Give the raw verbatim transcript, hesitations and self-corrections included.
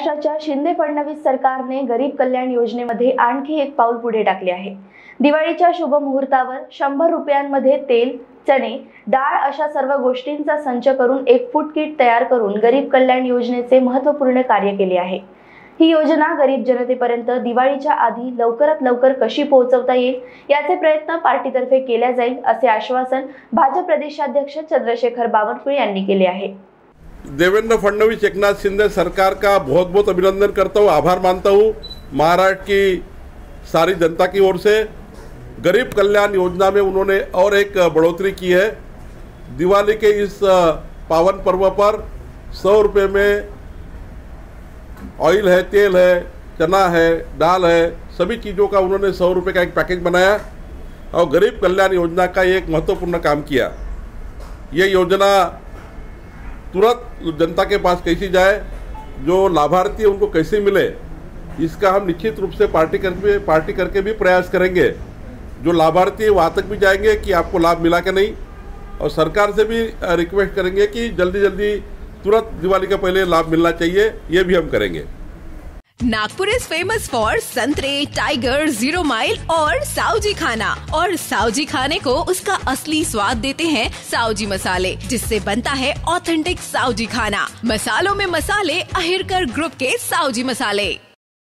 महाराष्ट्राच्या शिंदे फडणवीस सरकारने गरीब कल्याण योजनेमध्ये आणखी एक पाऊल पुढे टाकले आहे। दिवाळीच्या शुभ मुहूर्तावर शंभर रुपयांमध्ये तेल, चणे, डाळ अशा सर्व गोष्टींचा संच करून एक फूड किट तयार करून गरीब कल्याण योजनेचे महत्त्वपूर्ण कार्य केले आहे। ही योजना गरीब जनतेपर्यंत दिवाळीच्या आधी लवकरात लवकर कशी पोहोचवता येईल याचे प्रयत्न पार्टीतर्फे केले जाईल असे आश्वासन भाजप प्रदेशाध्यक्ष चंद्रशेखर बावनकुळे यांनी केले आहे। देवेंद्र फडणवीस एकनाथ शिंदे सरकार का बहुत बहुत अभिनंदन करता हूँ, आभार मानता हूँ महाराष्ट्र की सारी जनता की ओर से। गरीब कल्याण योजना में उन्होंने और एक बढ़ोतरी की है। दिवाली के इस पावन पर्व पर सौ रुपये में ऑयल है, तेल है, चना है, दाल है, सभी चीज़ों का उन्होंने सौ रुपये का एक पैकेज बनाया और गरीब कल्याण योजना का एक महत्वपूर्ण काम किया। ये योजना तुरंत जनता के पास कैसी जाए, जो लाभार्थी उनको कैसे मिले, इसका हम निश्चित रूप से पार्टी करके पार्टी करके भी प्रयास करेंगे। जो लाभार्थी वहाँ तक भी जाएंगे कि आपको लाभ मिला कि नहीं, और सरकार से भी रिक्वेस्ट करेंगे कि जल्दी जल्दी तुरंत दिवाली का पहले लाभ मिलना चाहिए, ये भी हम करेंगे। नागपुर इज फेमस फॉर संतरे, टाइगर, जीरो माइल और साउजी खाना। और साउजी खाने को उसका असली स्वाद देते हैं साउजी मसाले, जिससे बनता है ऑथेंटिक साउजी खाना। मसालों में मसाले अहिरकर ग्रुप के साउजी मसाले।